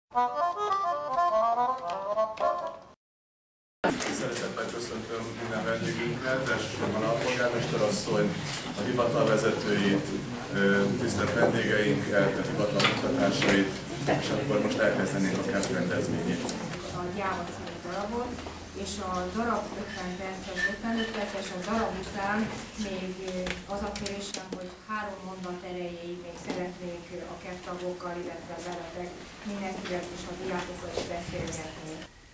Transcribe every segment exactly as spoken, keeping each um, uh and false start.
Szeretettel köszöntöm minden vendégünket, elsősorban a polgármester asszony, a hivatal vezetőit, tisztelt vendégeinket, a hivatal munkatársait, és akkor most elkezdenénk a KEP rendezvényét. A Gyáva című darabot, és a darab ötven perces, ötvenöt perces, a darab után még az a kérésem, hogy három mondat erejéig még szeretnék a KEP tagokkal, illetve veletek mindenkivel és a diákokkal is beszélgetni.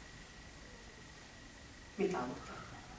Mit álmodtál?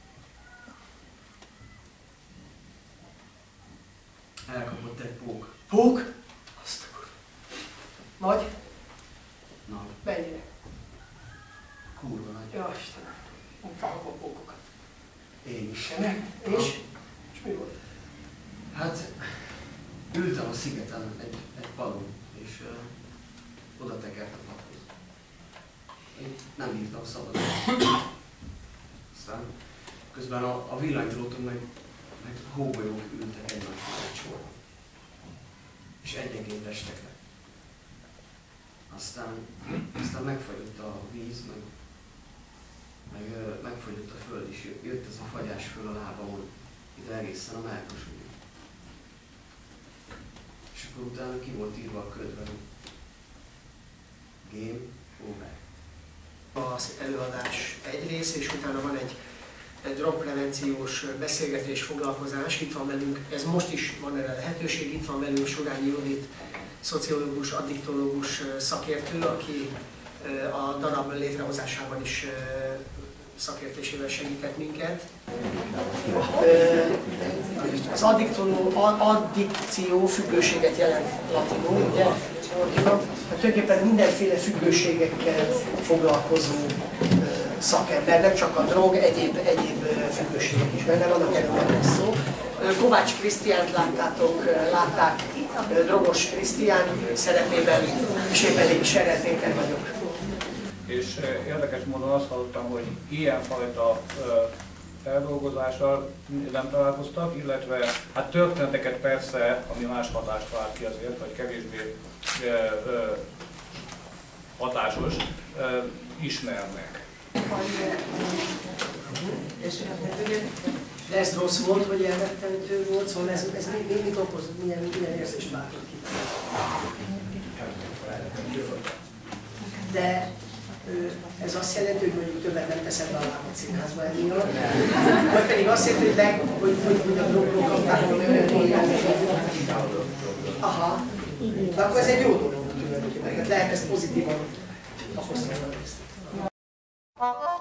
Elkapott egy pók. Pók? Azt a kur... Nagy? Na, Mennyire? kurva nagy. Ja, Istenem. Utálok a pókokat. Én is. Nem? És? És mi volt? Hát, ültem a szigeten egy, egy padon, és uh, oda tekert a padhoz. Én nem bírtam szabadon. Aztán közben a, a villanytróton meg, meg hógolyók ültek egymásra egy sorban. És egyenként estek le. Aztán, aztán megfagyott a víz, meg, meg uh, megfagyott a föld is. Jött ez a fagyás föl a lábamon, ide egészen a mellkasúlyig. És akkor utána ki volt írva a ködben, Game Over. Az előadás egy rész, és utána van egy, egy drogprevenciós beszélgetés, foglalkozás. Itt van velünk, ez most is van erre lehetőség, itt van velünk Surányi Judit, szociológus, addiktológus szakértő, aki a darab létrehozásában is szakértésével segített minket. Az addikció függőséget jelent latinul, ugye? Hát tulajdonképpen mindenféle függőségekkel foglalkozó szakember, nem csak a drog, egyéb, egyéb függőségek is benne vannak, erről lesz szó. Kovács Krisztiánt láttátok, látták, drogos Krisztián szerepében, és éppen én Serer Péter vagyok. És érdekes módon azt hallottam, hogy ilyenfajta feldolgozással nem találkoztak, illetve hát történeteket persze, ami más hatást vált ki azért, vagy kevésbé e, e, hatásos, e, ismernek. De ez rossz volt, hogy elrettenítő volt, szóval ez, ez mit, mit okozott, milyen, milyen érzést váltott ki? De ez azt jelenti, hogy mondjuk többet nem teszed be a lábat színházba emiatt, vagy pedig azt jelenti, hogy, leg, hogy, hogy, hogy a drogról kaptál valami olyan dolgot. Aha, de akkor ez egy jó dolog tulajdonképpen, lehet ezt pozitívan hozni.